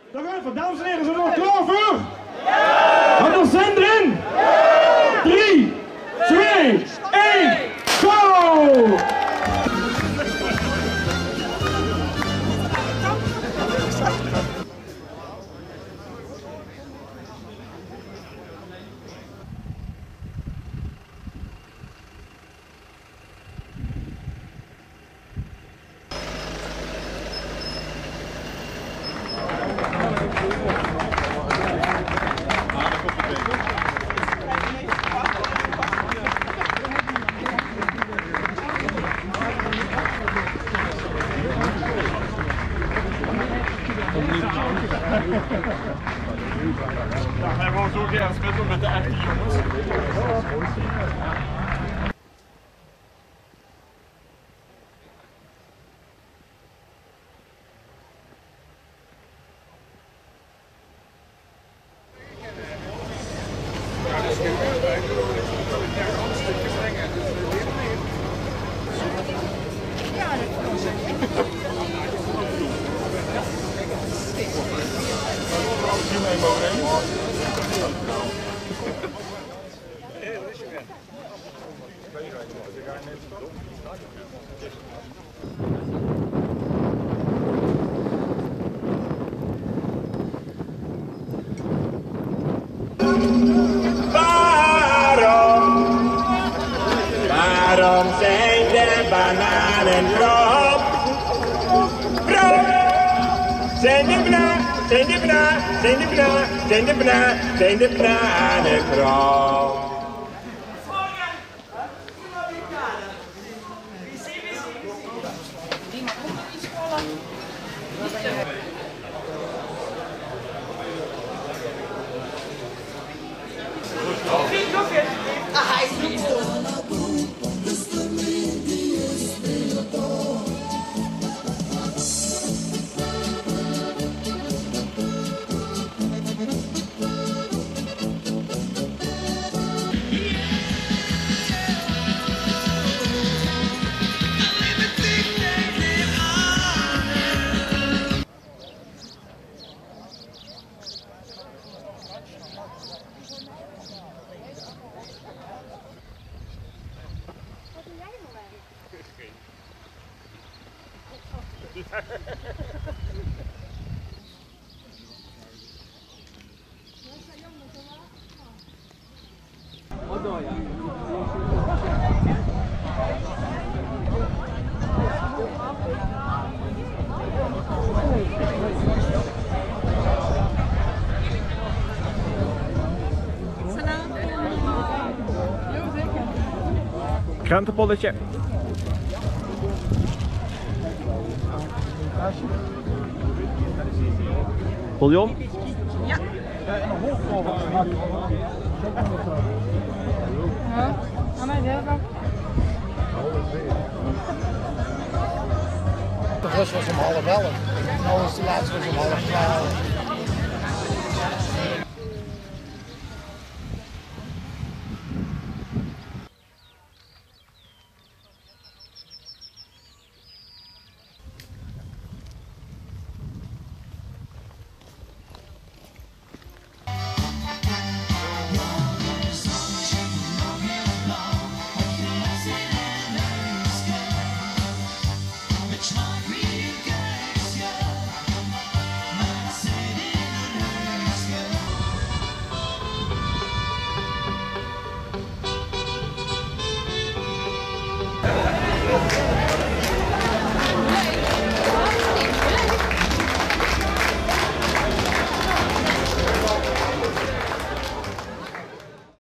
Nog even, dames en heren, zijn we nog klaar voor? Ja! Want we zijn erin! Ja! 3, 2, 1, go! Ja, hij wou zo graag spelen met de echte jongens. Waarom zijn de bananen krop? Zijn de bananen krop? Krantenpolletje. Bouillon. Ja. Ja, aan mij heel graag. De rust was om 11:30. Nou is de laatste was om 11:30.